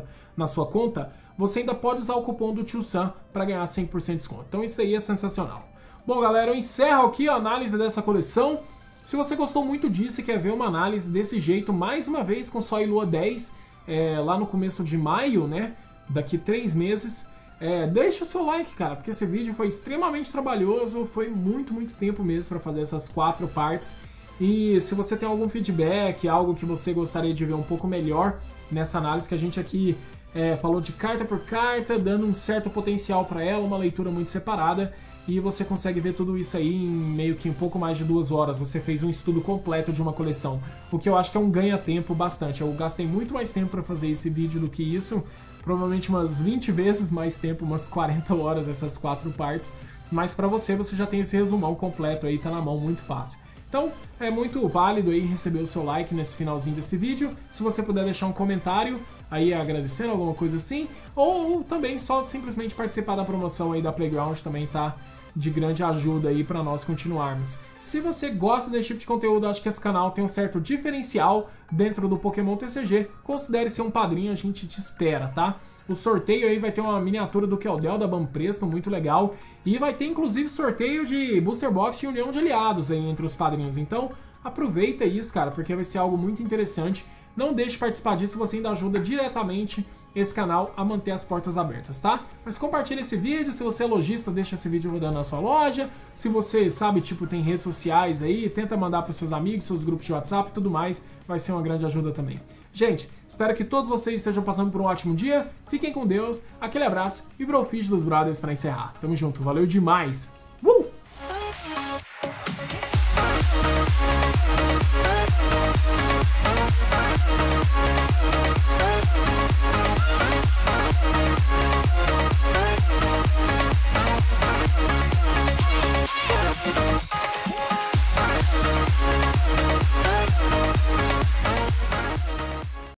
conta, você ainda pode usar o cupom do Tio Sam para ganhar 100% de desconto. Então isso aí é sensacional. Bom, galera, eu encerro aqui a análise dessa coleção. Se você gostou muito disso e quer ver uma análise desse jeito, mais uma vez com Sol e Lua 10, lá no começo de maio, né? Daqui 3 meses, deixa o seu like, cara, porque esse vídeo foi extremamente trabalhoso, foi muito tempo mesmo para fazer essas 4 partes. E se você tem algum feedback, algo que você gostaria de ver um pouco melhor nessa análise, que a gente aqui falou de carta por carta, dando um certo potencial para ela, uma leitura muito separada, e você consegue ver tudo isso aí em meio que um pouco mais de 2 horas. Você fez um estudo completo de uma coleção, o que eu acho que é um ganha-tempo bastante. Eu gastei muito mais tempo para fazer esse vídeo do que isso, provavelmente umas 20 vezes mais tempo, umas 40 horas essas 4 partes, mas para você já tem esse resumão completo aí, tá na mão, muito fácil. Então, é muito válido aí receber o seu like nesse finalzinho desse vídeo. Se você puder deixar um comentário aí agradecendo, alguma coisa assim, ou também só simplesmente participar da promoção aí da Playground também tá de grande ajuda aí para nós continuarmos. Se você gosta desse tipo de conteúdo, acho que esse canal tem um certo diferencial dentro do Pokémon TCG, considere ser um padrinho, a gente te espera, tá? O sorteio aí vai ter uma miniatura do Keldeo da Banpresto, muito legal. E vai ter inclusive sorteio de Booster Box e União de Aliados aí entre os padrinhos. Então aproveita isso, cara, porque vai ser algo muito interessante. Não deixe de participar disso, você ainda ajuda diretamente esse canal a manter as portas abertas, tá? Mas compartilha esse vídeo, se você é lojista, deixa esse vídeo rodando na sua loja. Se você, sabe, tipo, tem redes sociais aí, tenta mandar para os seus amigos, seus grupos de WhatsApp e tudo mais, vai ser uma grande ajuda também. Gente, espero que todos vocês estejam passando por um ótimo dia, fiquem com Deus, aquele abraço e Brofist dos Brothers para encerrar. Tamo junto, valeu demais!